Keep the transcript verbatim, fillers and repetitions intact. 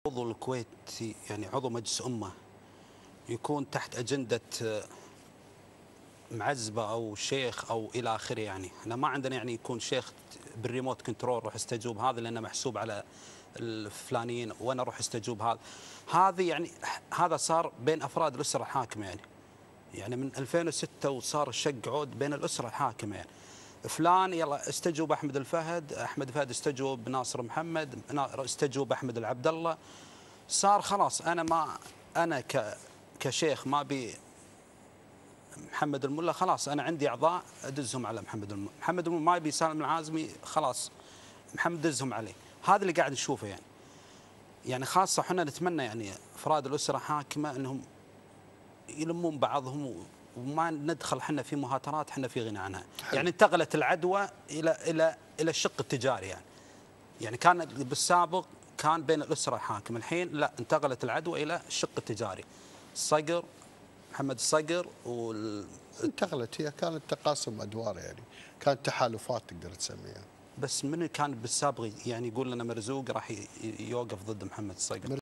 عضو الكويتي يعني عضو مجلس أمة يكون تحت أجندة معزبة أو شيخ أو إلى آخره. يعني احنا ما عندنا يعني يكون شيخ بالريموت كنترول روح استجوب هذا لأنه محسوب على الفلانيين وأنا أروح استجوب هذا. هذه يعني هذا صار بين أفراد الأسرة الحاكمة يعني يعني من ألفين وستة وصار الشق عود بين الأسرة الحاكمة يعني فلان يلا استجوب أحمد الفهد، أحمد الفهد استجوب ناصر محمد، استجوب أحمد العبد الله. صار خلاص أنا ما أنا ك كشيخ ما بي محمد الملا، خلاص أنا عندي أعضاء أدزهم على محمد الملا، محمد الملا ما يبي سالم العازمي خلاص محمد دزهم عليه. هذا اللي قاعد نشوفه يعني يعني خاصة احنا نتمنى يعني أفراد الأسرة حاكمة أنهم يلمون بعضهم وما ندخل احنا في مهاترات احنا في غنى عنها. حلو. يعني انتقلت العدوى إلى إلى إلى الشق التجاري يعني يعني كان بالسابق كان بين الأسرة الحاكمة، الحين لا انتقلت العدوى إلى الشق التجاري. الصقر محمد الصقر وال... انتقلت، هي كانت تقاسم أدوار يعني كانت تحالفات تقدر تسميها. بس من كان بالسابق يعني يقول لنا مرزوق راح يوقف ضد محمد الصقر؟